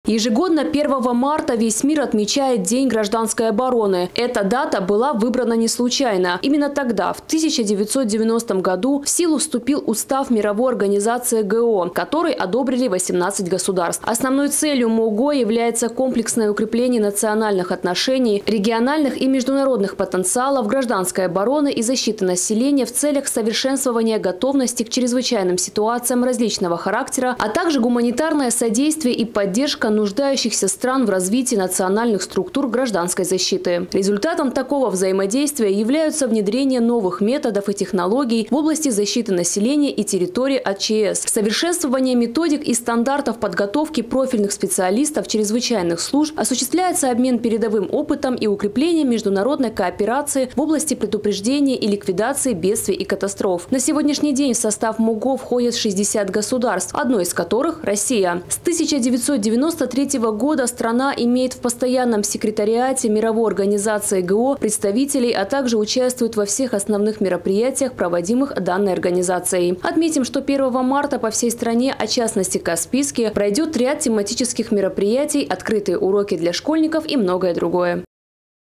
Ежегодно 1 марта весь мир отмечает День гражданской обороны. Эта дата была выбрана не случайно. Именно тогда, в 1990 году, в силу вступил устав Мировой организации ГО, который одобрили 18 государств. Основной целью МОГО является комплексное укрепление национальных отношений, региональных и международных потенциалов гражданской обороны и защиты населения в целях совершенствования готовности к чрезвычайным ситуациям различного характера, а также гуманитарное содействие и поддержка нуждающихся стран в развитии национальных структур гражданской защиты. Результатом такого взаимодействия являются внедрение новых методов и технологий в области защиты населения и территории от ЧС, совершенствование методик и стандартов подготовки профильных специалистов чрезвычайных служб, осуществляется обмен передовым опытом и укрепление международной кооперации в области предупреждения и ликвидации бедствий и катастроф. На сегодняшний день в состав МОГО входят 60 государств, одно из которых – Россия. С 1993 года страна имеет в постоянном секретариате Мировой организации ГО представителей, а также участвует во всех основных мероприятиях, проводимых данной организацией. Отметим, что 1 марта по всей стране, а в частности Каспийске, пройдет ряд тематических мероприятий, открытые уроки для школьников и многое другое.